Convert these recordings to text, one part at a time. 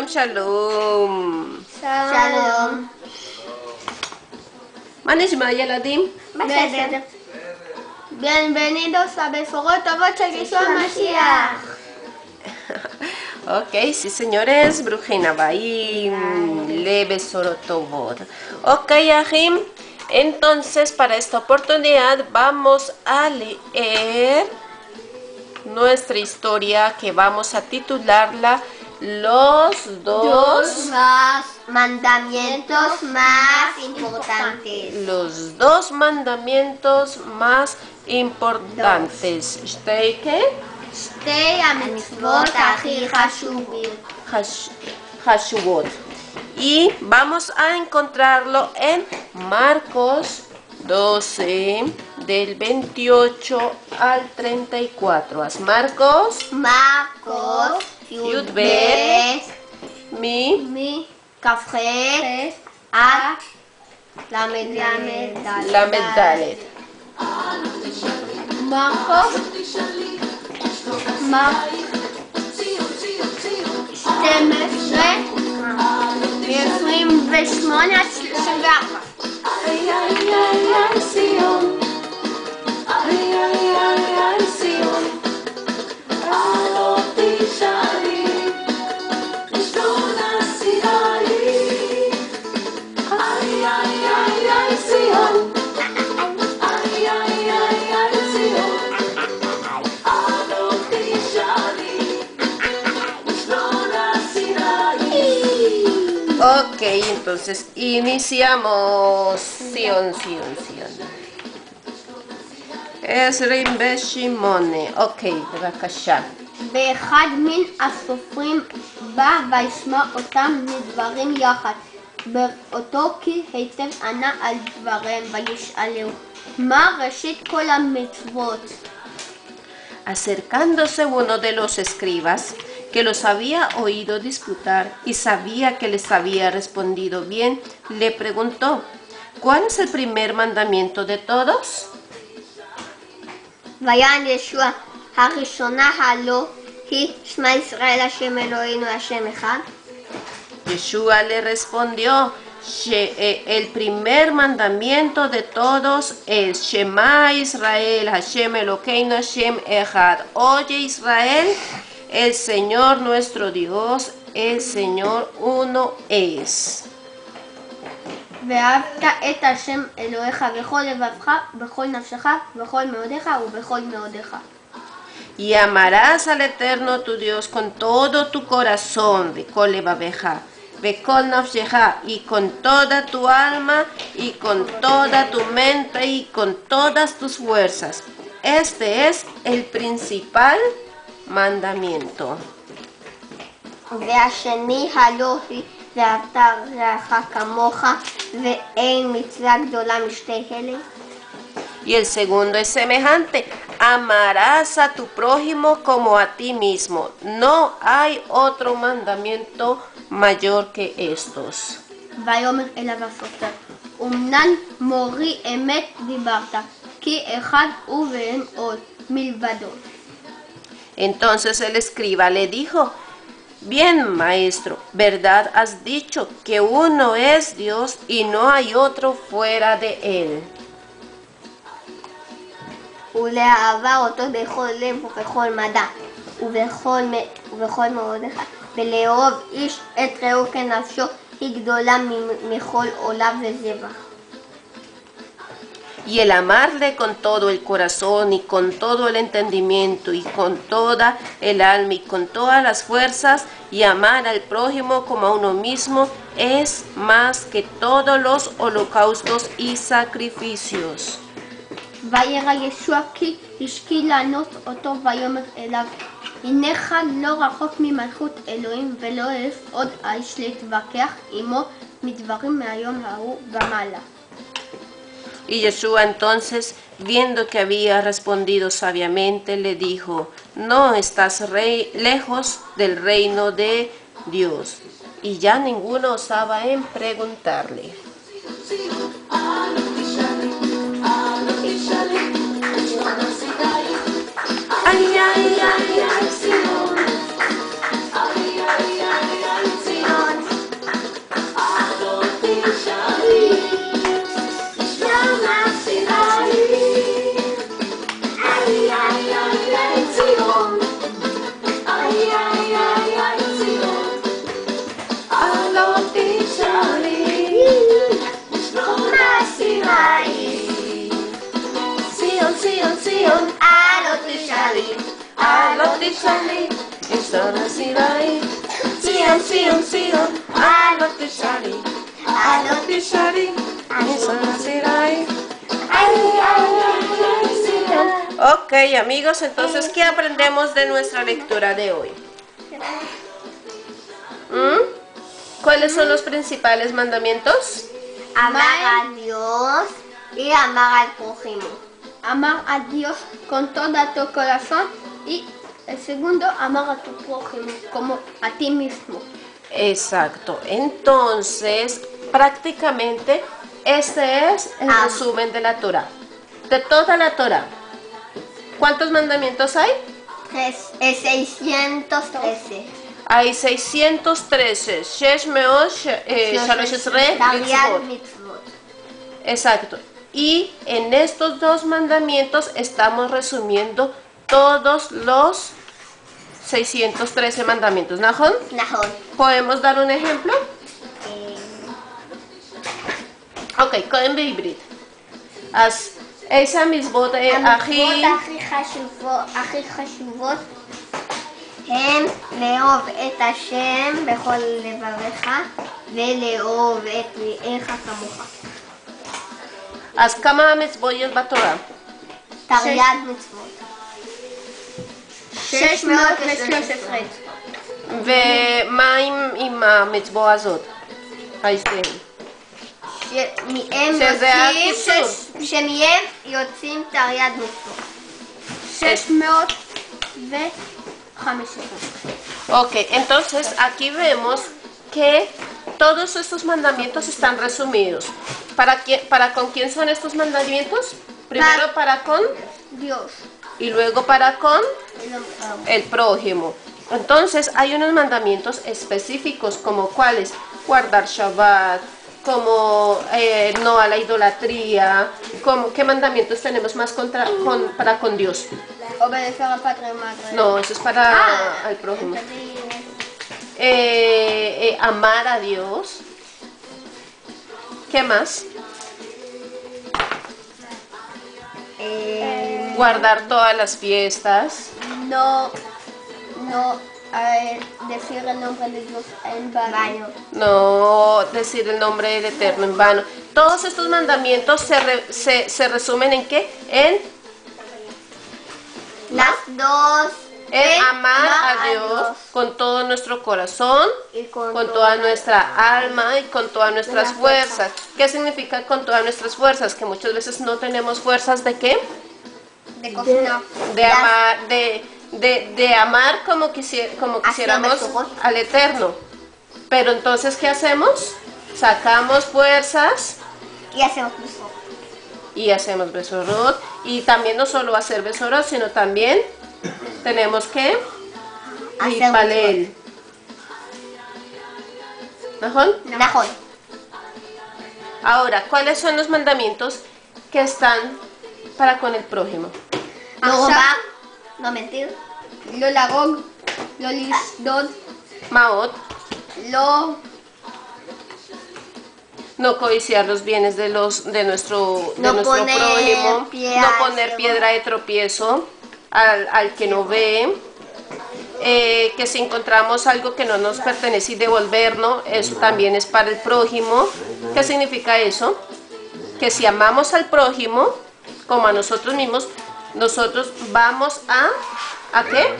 שלום. שלום. מה נשמע ילדים? בסדר. Bienvenidos a בשורות טובות של ישוע המשיח. Ok, sí señores, ברוכים הבאים לבשורות טובות. Ok, Ajim, entonces para esta oportunidad vamos a leer nuestra historia que vamos a titularla Los dos mandamientos más importantes. Los dos mandamientos más importantes. שתי שתי המצוות הכי חשובות. Y vamos a encontrarlo en Marcos 12, del 28 al 34. Marcos, י"ב, מכ"ח עד ל"ד. מרקוס 12, מ-28 עד 34. Ok, entonces iniciamos. Sion. עזרים ושמעונה. אוקיי, בבקשה. ואחד מן הסופרים בא וישמע אותם מדברים יחד. בראותו כי היטב ענה על דבריהם וישאלהו, מה ראשית כל המצוות? Acercándose uno de los escribas, que los había oído disputar y sabía que les había respondido bien, le preguntó, ¿cuál es el primer mandamiento de todos? ויען ישוע, הראשונה הלא היא שמע ישראל השם אלוהינו השם אחד. Yeshua le respondió, el primer mandamiento de todos es Shema Israel, Hashem Elokeinu Hashem Echad. Oye Israel, el Señor nuestro Dios, el Señor uno es. ואהבת את השם אלוהיך בכל לבבך, בכל נפשך, בכל מאודיך ובכל מאודיך. Y amarás al Eterno tu Dios con todo tu corazón, Bekol levaveja, Bekol nafsheja, y con toda tu alma, y con toda tu mente, y con todas tus fuerzas. Este es el principal mandamiento. והשני הלא היא ואהבת רעך כמוך, ואין מצווה גדולה משתי אלה. Y el segundo es semejante, amarás a tu prójimo como a ti mismo. No hay otro mandamiento mayor que estos. ויאמר אליו הסופר, אמנם מורי אמת דיברת, כי אחד הוא ואין עוד מלבדו. Entonces el escriba le dijo, bien maestro, verdad has dicho que uno es Dios y no hay otro fuera de él. ולאהבה אותו בכל לב ובכל מדע ובכל מאודיך, ולאהוב איש את רעהו כנפשו היא גדולה מכל עולה וזבח. Y el amarle con todo el corazón y con todo el entendimiento y con toda el alma y con todas las fuerzas y amar al prójimo como a uno mismo es más que todos los holocaustos y sacrificios. וירא ישוע כי השכיל לענות אותו ויאמר אליו, הנך לא רחוק ממלכות אלוהים ולא יש עוד האיש להתווכח עמו מדברים מהיום ההוא ומעלה. Y Yeshua entonces, viendo que había respondido sabiamente, le dijo, no estás lejos del reino de Dios. Y ya ninguno osaba en preguntarle. Ay, ay, ay, ay, Sion. Ay, ay, ay, ay, Sion. Ok, amigos, entonces, ¿qué aprendemos de nuestra lectura de hoy? ¿Cuáles son los principales mandamientos? Amar a Dios y amar al prójimo. Amar a Dios con todo tu corazón y el segundo, amar a tu prójimo como a ti mismo. Exacto. Entonces, prácticamente, este es el resumen de la Torah. De toda la Torah. ¿Cuántos mandamientos hay? 613. Hay 613. Shalosh Esrei mitzvot. Exacto. Y en estos dos mandamientos estamos resumiendo todos los 613 mandamientos. ¿Najón? Najón. ¿Podemos dar un ejemplo? Ok, קודם בעברית. אז איזה המצוות הכי חשובות הם לאהוב את השם בכל לבבך ולאהוב את רעך כמוך. אז כמה מצוות יש בתורה? תרי"ג מצוות. 613. ומה עם המצווה הזאת? ההסתר. שמהם יוצאים תרי"ג מצוות. 615. Ok, entonces aquí vemos que todos estos mandamientos están resumidos. ¿Para con quién son estos mandamientos? Primero para con Dios. Y luego para con el prójimo. Entonces hay unos mandamientos específicos como cuáles: guardar Shabbat, como no a la idolatría, como qué mandamientos tenemos más para con Dios. Obedecer a padre y madre. No, eso es para el prójimo. Amar a Dios. ¿Qué más? Guardar todas las fiestas. No decir el nombre de Dios en vano. No decir el nombre del Eterno en vano. Todos estos mandamientos se resumen ¿en qué? En las dos. En amar a Dios con todo nuestro corazón, y con toda nuestra alma y con todas nuestras fuerzas. ¿Qué significa con todas nuestras fuerzas? Que muchas veces no tenemos fuerzas ¿de qué? De cocinar. De amar, de amar como quisiéramos al Eterno. Pero entonces, ¿qué hacemos? Sacamos fuerzas y hacemos besorot. Y hacemos besorot. Y también no solo hacer besorot, sino también tenemos que Palel. ¿Najón? Najón. Ahora, ¿cuáles son los mandamientos que están para con el prójimo? No robar, no mentir, lo lagog, lo lisdod, Maot, no codiciar los bienes de nuestro prójimo, no poner piedra de tropiezo al que no ve, que si encontramos algo que no nos pertenece y devolvernos, eso también es para el prójimo. ¿Qué significa eso? Que si amamos al prójimo como a nosotros mismos, nosotros vamos ¿a qué?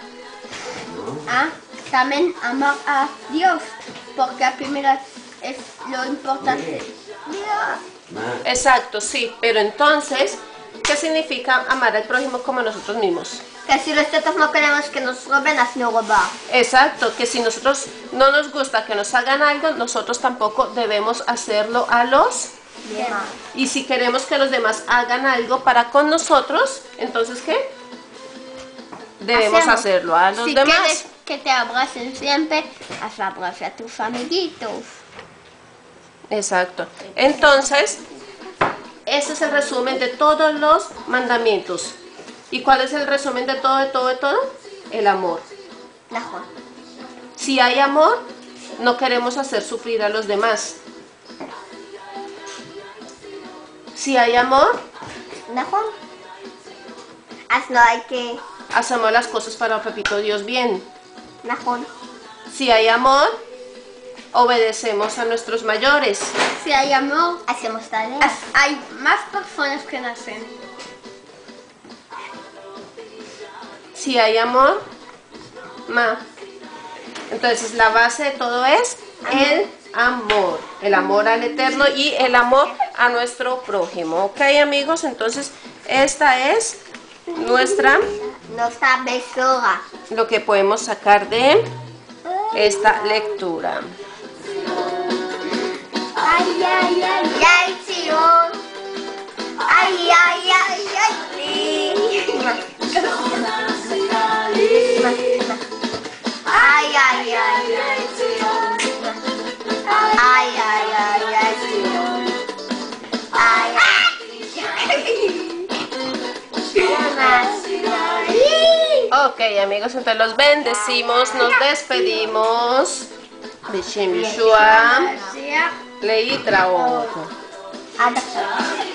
También amar a Dios, porque la primera es lo importante. Exacto, sí, pero entonces, ¿qué significa amar al prójimo como a nosotros mismos? Que si nosotros no queremos que nos roben, así no robar. Exacto, que si nosotros no nos gusta que nos hagan algo, nosotros tampoco debemos hacerlo a los demás. Y si queremos que los demás hagan algo para con nosotros, entonces ¿qué? Debemos hacerlo a los demás. Si quieres que te abracen siempre, abraza a tus amiguitos. Exacto. Entonces, ese es el resumen de todos los mandamientos. ¿Y cuál es el resumen de todo, de todo, de todo? El amor. נכון. Si hay amor, no queremos hacer sufrir a los demás. Si hay amor, נכון. אז לא hay que... hacemos las cosas para Papito Dios bien. נכון. Si hay amor, obedecemos a nuestros mayores. Si hay amor, hacemos tareas. Hay más personas que nacen. Si hay amor, entonces la base de todo es el amor al Eterno y el amor a nuestro prójimo. Ok, amigos, entonces esta es nuestra, besora. lo que podemos sacar de esta lectura. Ay, ay, ay, ay, Sion. Ay, ay, ay, ay, Ay, ay, ay, ay, Ay, ay, ay, ay, Sion. Ay, Ok, amigos, entonces los bendecimos, nos despedimos. Beshem Yeshua, Leitraot. ay.